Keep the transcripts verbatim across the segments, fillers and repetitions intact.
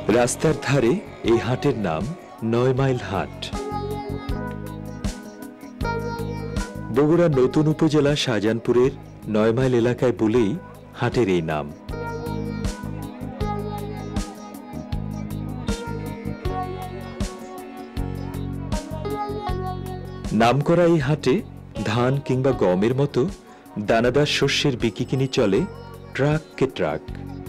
রাস্তার ধারে এই হাটের নাম নয় মাইল হাট। বগুড়ার নতুন উপজেলা শাহজাহানপুরের নয় মাইল এলাকায় বলেই হাটের এই নাম। নামকরা এই হাটে ধান কিংবা গমের মতো দানাদার শস্যের বিকিকিনি চলে ট্রাককে ট্রাক।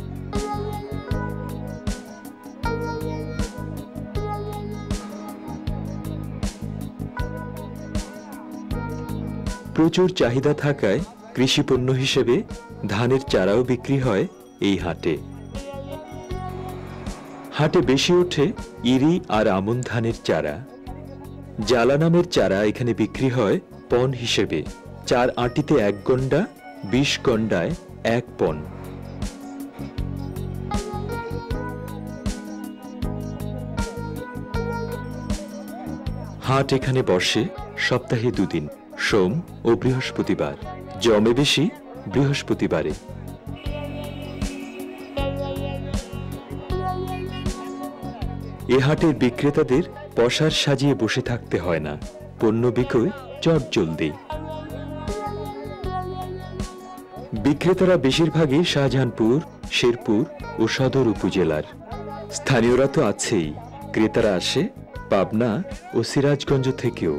প্রচুর চাহিদা থাকায় কৃষিপণ্য হিসেবে ধানের চারাও বিক্রি হয় এই হাটে। হাটে বেশি ওঠে ইরি আর আমন ধানের চারা। জালা নামের চারা এখানে বিক্রি হয় পণ হিসেবে। চার আঁটিতে এক গন্ডা, বিশ গন্ডায় এক পণ। হাট এখানে বসে সপ্তাহে দুদিন, সোম ও বৃহস্পতিবার। জমে বেশি বৃহস্পতিবারে। এ হাটের বিক্রেতাদের পসার সাজিয়ে বসে থাকতে হয় না, পণ্য বিক্রয় চটজলদি। বিক্রেতারা বেশিরভাগই শাহজাহানপুর, শেরপুর ও সদর উপজেলার। স্থানীয়রা তো আছেই, ক্রেতারা আসে পাবনা ও সিরাজগঞ্জ থেকেও।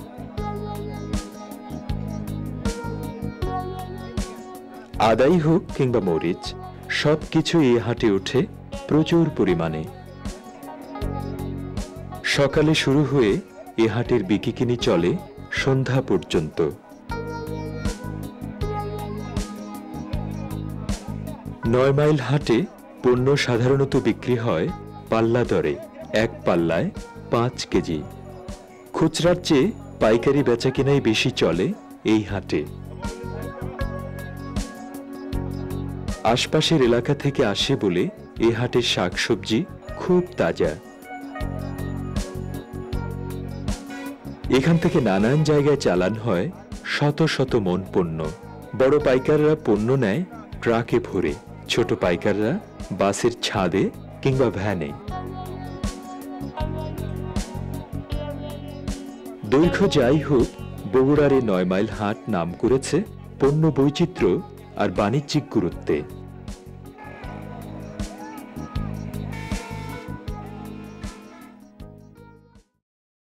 আদাই হোক কিংবা মরিচ, সবকিছু এই হাটে ওঠে প্রচুর পরিমাণে। সকালে শুরু হয়ে এ হাটের বিকিকিনি চলে সন্ধ্যা পর্যন্ত। নয় মাইল হাটে পণ্য সাধারণত বিক্রি হয় পাল্লা দরে, এক পাল্লায় পাঁচ কেজি। খুচরার চেয়ে পাইকারি বেচাকেনাই বেশি চলে এই হাটে। আশপাশের এলাকা থেকে আসে বলে এ হাটের শাকসবজি খুব তাজা। এখান থেকে নানান জায়গায় চালান হয় শত শত মন পণ্য। বড় পাইকাররা পণ্য নেয় ট্রাকে ভরে, ছোট পাইকাররা বাসের ছাদে কিংবা ভ্যানে। দৈর্ঘ্য যাই হোক, বগুড়ার এই নয় মাইল হাট নাম করেছে পণ্য বৈচিত্র্য আর বাণিজ্যিক গুরুত্বে।